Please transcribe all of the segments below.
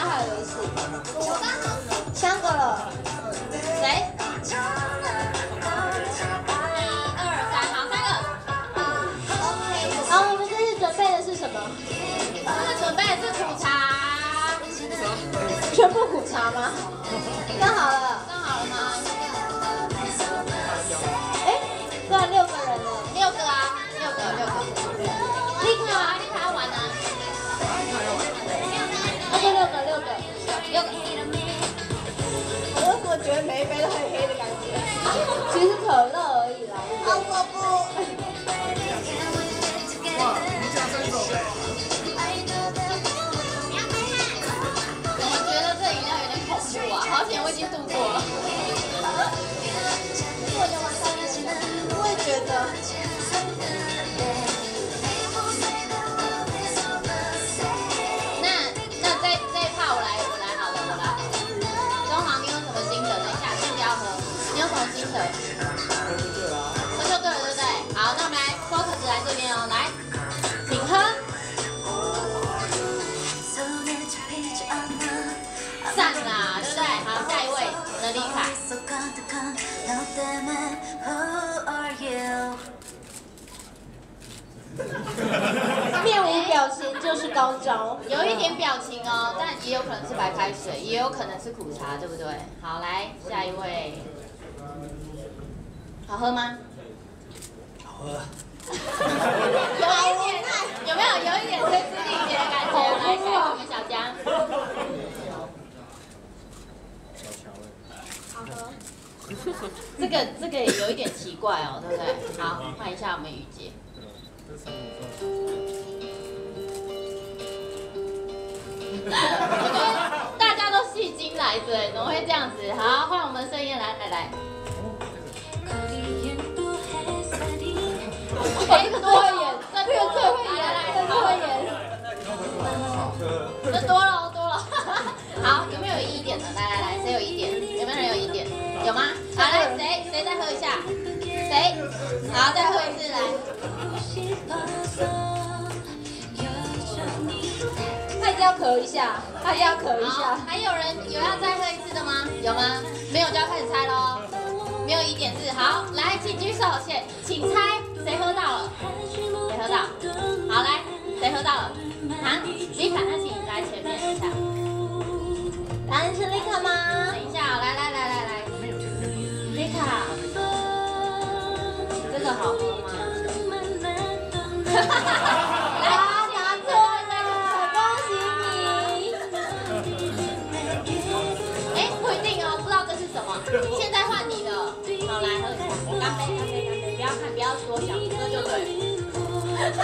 还有游戏。3个了。谁？1、2、3，好，3个。好，我们这次准备的是什么？这次准备的是苦茶。全部苦茶吗？上好了。上好了吗？哎，对啊，6个人呢。6个啊，6个。立刻啊，立刻要玩啊。6个。我怎么觉得每一杯都黑黑的感觉？其实可乐而已啦。我不。 哇，你加3种哎！ 我觉得这饮料有点恐怖啊，好险我已经度过了。我也觉得。那这一趴我来好了。中航，你有什么心得？等一下，先不要喝。你有什么心得？喝就对了，对不对？好，那我们来 focus 来这边哦，来，请喝。散啦，对不对？好，下一位，能力卡。面无表情就是高招，有一点表情哦，但也有可能是白开水，也有可能是苦茶，对不对？好，来下一位，好喝吗？ 好喝。 有一点，有没有有一点吹之力竭的感觉？来，下一位我们小江。好喝。这个也有一点奇怪哦，对不对？好，换一下我们雨洁。我觉得大家都戏精来着，怎么会这样子？好，换我们盛燕来。哎，这个多会演，这个最会演，这个会演。这多了。好，有没有1点的？来，谁有1点？有没有人有1点？有吗？好，来，谁再喝一下？谁？好，再喝一次来。他一定要咳一下，还有人有要再喝一次的吗？有吗？没有就要开始猜喽。没有1点4，好，来，请举手，请猜谁喝到了？谁喝到？好，来，谁喝到了？啊，丽卡，那请你来前面一下。答案是丽卡吗？等一下，来，丽卡，这个好喝吗？来，答错了，恭喜你！哎，不一定哦，不知道这是什么。现在换你了，好，来喝一下，干杯！不要看，不要多想，喝就对了。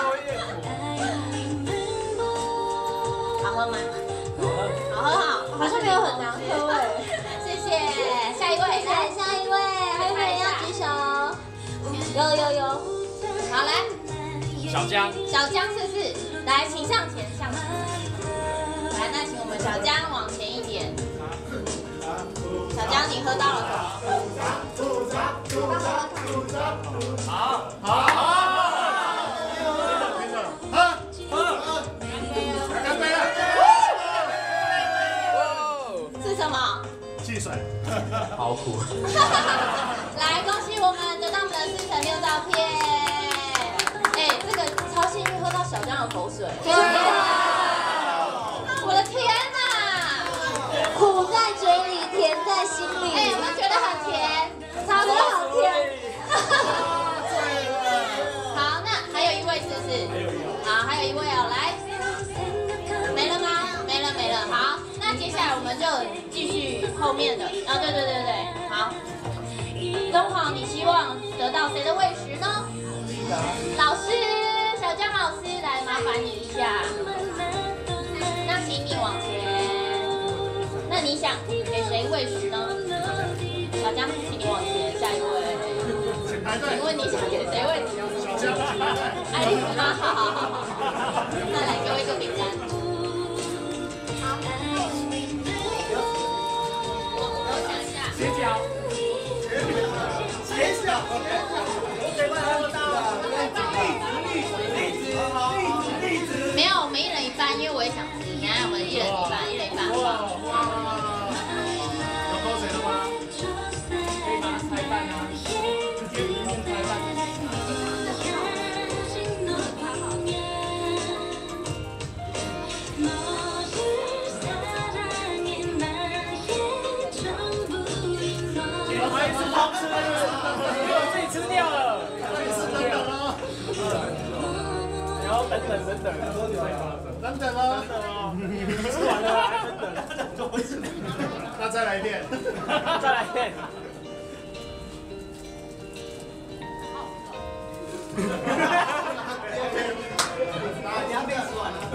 好喝吗？好喝，好像没有很难喝哎。谢谢，下一位，来下一位，还有没有人要举手？有，好来。 小江是不是？来，请上前。来，那请我们小江往前一点。小江，你喝到了什么？好。 干杯！ 是什么？ 汽水。 好苦。 来，恭喜我们得到我们的4×6照片。哎，这个超幸运，喝到小江的口水。我的天哪！苦在嘴里，甜在心里。哎，有没有觉得很甜？超级好甜。好，那还有1位是不是？好，还有1位哦，来。没了吗？没了。好，那接下来我们就继续后面的。啊，对，好。中华，你希望得到谁的喂食呢？老师，小江老师，来麻烦你一下。那请你往前。那你想给谁喂食呢？小江，请你往前，下一位。请问你想给谁喂食？爱丽丝吗？好。那来给我一个饼干。好。我想一下。 斜角。 没有，我们1人1半，因为我也想吃。你看，我们1人1半，1人1半。 等等哦，吃完了还等等，那再来一遍，再来一遍。 你还没吃完呢。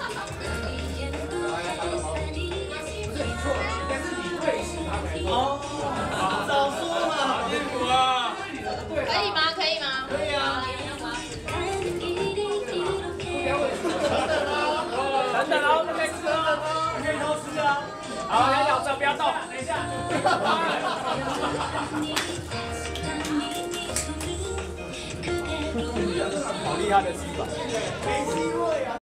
不是你错了，应该是你对时他没对。哦，早说嘛，辛苦啊。 可以吗？可以吗？ 可以啊。等等哦，不可以吃哦，不可以偷吃啊。好，要咬着，不要动。等一下。好厉害的吃法。没机会啊。